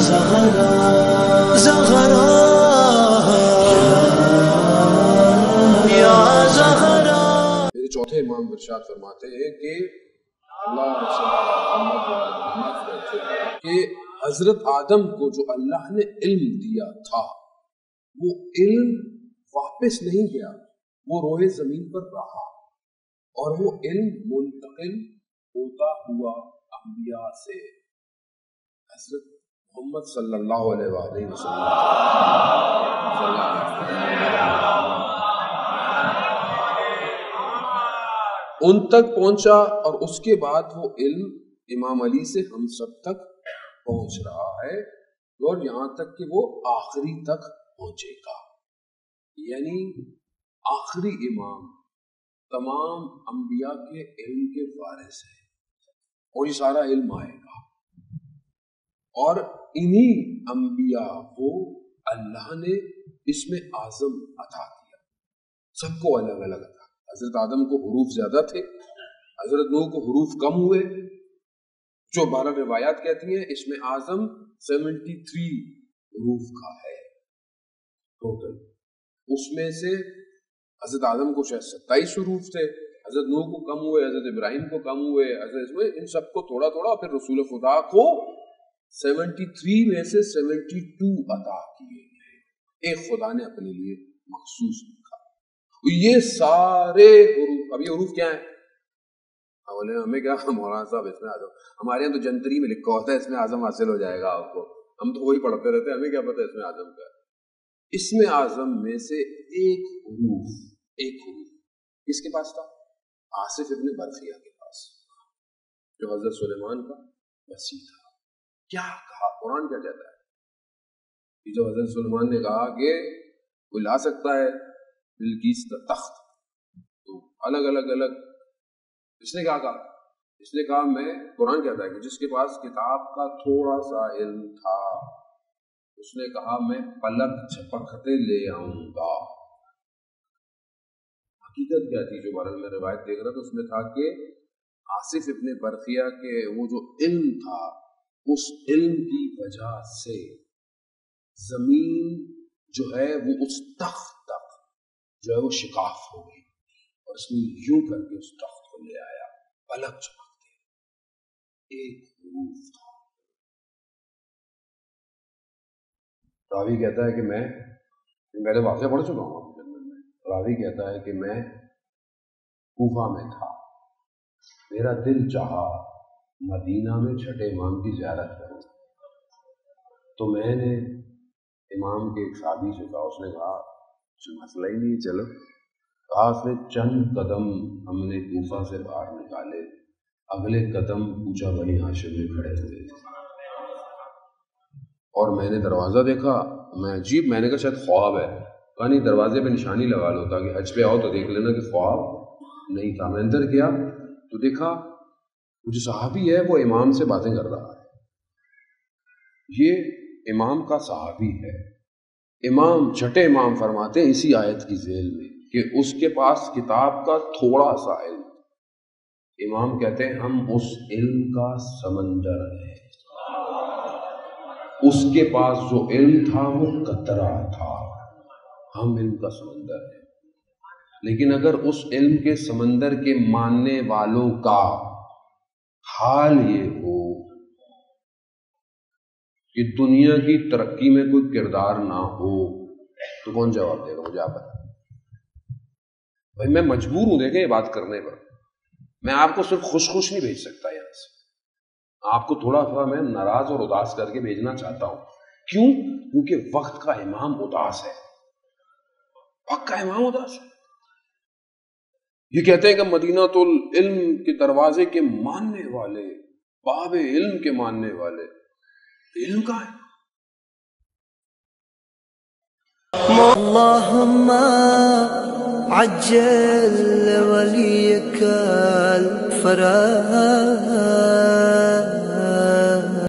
زہرا زہرا یا زہرا. میرے چوتھے امام ارشاد فرماتے ہیں کہ اللہ کہ حضرت آدم کو جو اللہ نے علم دیا تھا وہ علم واپس نہیں گیا، وہ روئے زمین پر رہا اور وہ علم منتقل ہوتا ہوا انبیاء سے حضرت محمد صلی اللہ علیہ وآلہ وسلم ان تک پہنچا، اور اس کے بعد وہ علم امام علی سے ہم سب تک پہنچ رہا ہے، اور یہاں تک کہ وہ آخری تک پہنچے گا. یعنی آخری امام تمام انبیاء کے علم کے وارث ہے، اور یہ سارا علم آئے گا، اور انہی انبیاء کو اللہ نے اسم اعظم عطا کیا، سب کو الگ الگ عطا. حضرت آدم کو حروف زیادہ تھے، حضرت نوح کو حروف کم ہوئے، جو 12 روایات کہتی ہیں اسم اعظم 73 حروف کا ہے ٹوٹل. اس میں سے حضرت آدم کو شاید 27 حروف تھے، حضرت نوح کو کم ہوئے، حضرت ابراہیم کو کم ہوئے، حضرت ان سب کو تھوڑا تھوڑا، پھر رسول خدا کو 73 میں سے 72 عطا کیے گئے، ایک خدا نے اپنے لیے مخصوص لکھا. یہ سارے حروف، اب یہ حروف کیا ہیں؟ بولے ہمیں کیا مولانا صاحب اسم اعظم، ہمارے یہاں تو جنتری میں لکھا ہوتا ہے اسم اعظم حاصل ہو جائے گا آپ کو، ہم تو وہی پڑھتے رہتے ہیں، ہمیں کیا پتہ اسم اعظم کا. اسم اعظم میں سے ایک حروف کس کے پاس تھا؟ آصف ابن برخیہ کے پاس، جو حضرت سلیمان کا وصی تھا. کیا کہا قرآن، کیا کہتا ہے؟ جو حضرت سلیمان نے کہا کہ کوئی لا سکتا ہے بلقیس کا تخت، تو الگ الگ اس نے کیا کہا؟ اس نے کہا میں، قرآن کہتا ہے کہ جس کے پاس کتاب کا تھوڑا سا علم تھا اس نے کہا میں پلک جھپکتے لے آؤں گا. حقیقت کیا تھی؟ جو بارہ میں روایت دیکھ رہا تھا اس میں تھا کہ آصف ابن برخیہ کے وہ جو علم تھا، اس علم کی وجہ سے زمین جو ہے وہ اس تخت تک جو ہے وہ شکاف ہو گئی، اور اس نے یوں کر کے اس تخت کو لے آیا پلک جھپکتے. ایک حروف تھا. راوی کہتا ہے کہ میں پہلے واقعہ پڑھ چکا ہوں جنگل میں. راوی کہتا ہے کہ میں کوفہ میں تھا، میرا دل چاہا مدینہ میں چھٹے امام کی زیارت کروں، تو میں نے امام کے ایک صحابی سے کہا، اس نے کہا مسئلہ ہی نہیں، چلو. کہا اس نے چند قدم ہم نے کوفہ سے باہر نکالے، اگلے قدم پوچھا بنی ہاشم میں کھڑے ہوئے تھے، اور میں نے دروازہ دیکھا. میں عجیب، میں نے کہا شاید خواب ہے. کہا نہیں، دروازے پہ نشانی لگا لو تاکہ حج پہ آؤ تو دیکھ لینا کہ خواب نہیں تھا. میں اندر گیا تو دیکھا وہ جو صحابی ہے وہ امام سے باتیں کر رہا ہے. یہ امام کا صحابی ہے. امام چھٹے امام فرماتے ہیں اسی آیت کی ذیل میں کہ اس کے پاس کتاب کا تھوڑا سا علم. امام کہتے ہیں ہم اس علم کا سمندر ہے، اس کے پاس جو علم تھا وہ قطرہ تھا، ہم علم کا سمندر ہے. لیکن اگر اس علم کے سمندر کے ماننے والوں کا حال یہ ہو کہ دنیا کی ترقی میں کوئی کردار نہ ہو تو کون جواب دے گا؟ مجھے آپ بتائیں. بھائی میں مجبور ہوں دیکھیں یہ بات کرنے پر، میں آپ کو صرف خوش نہیں بھیج سکتا یہاں سے، آپ کو تھوڑا سا میں ناراض اور اداس کر کے بھیجنا چاہتا ہوں. کیوں؟ کیونکہ وقت کا امام اداس ہے، وقت کا امام اداس ہے. یہ کہتے ہیں کہ مدینہ العلم کے دروازے کے ماننے والے، باب علم کے ماننے والے، علم کا ہے. اللهم عجل وليك الفرج